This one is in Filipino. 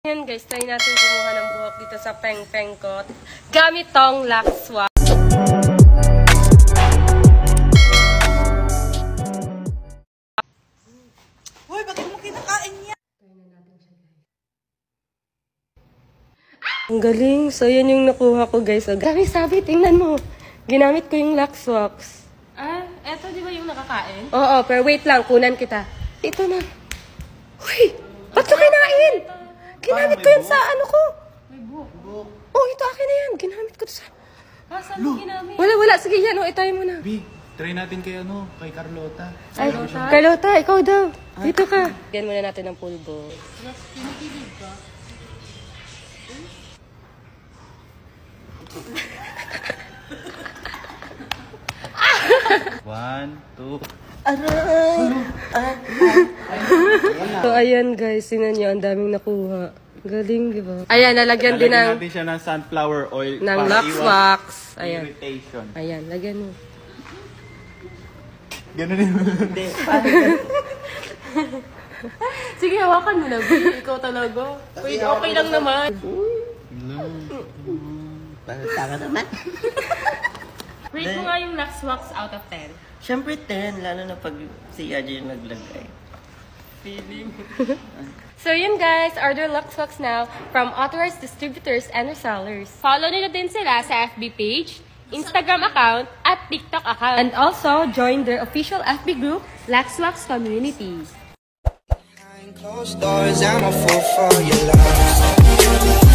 Ayan guys, try natin kumuha ng buhok dito sa peng-peng ko. Gamit tong lock swap. Hoy, bakit mo kinakain niya? Try na natin siya guys. Ang galing. So yan yung nakuha ko guys. So, grabe sabi, tingnan mo. Ginamit ko yung lock swaps. Ah, eto di ba yung nakakain? Oo, pero wait lang, kunan kita. Ito na. Uy, ba't ko kinain? Ginamit ko yan sa ano ko. May buhok. Oh, ito akin na yan. Ginamit ko sa... Ah, saan mo ginamit? Wala. Sige yan, itay mo na. Big, try natin kay kay Carlota. Ay, Carlota, ikaw daw. Dito ka. Yan muna natin ng pulbo. Pinipilig ka? One, two. So, ayan guys, sinan nyo, ang daming nakuha. Galing, di ba? Ayan, nalagyan din ng... natin siya ng sunflower oil ng para lock iwas wax. Ayan. irritation. Ayan, lagyan mo. Ganun din. Sige, hawakan mo na, B. Ikaw talaga. Wait, okay lang naman. Tama naman. Rate mo nga yung Lux Wax out of 10. Siyempre 10, lalo na pag si Yaji yung naglagay. Feeling. So yun guys, order Luhh Wax now from authorized distributors and resellers. Follow nila din sila sa FB page, Instagram account, at TikTok account. And also, join their official FB group, Lux Wax Community. Closed doors, I'm a fool for your love.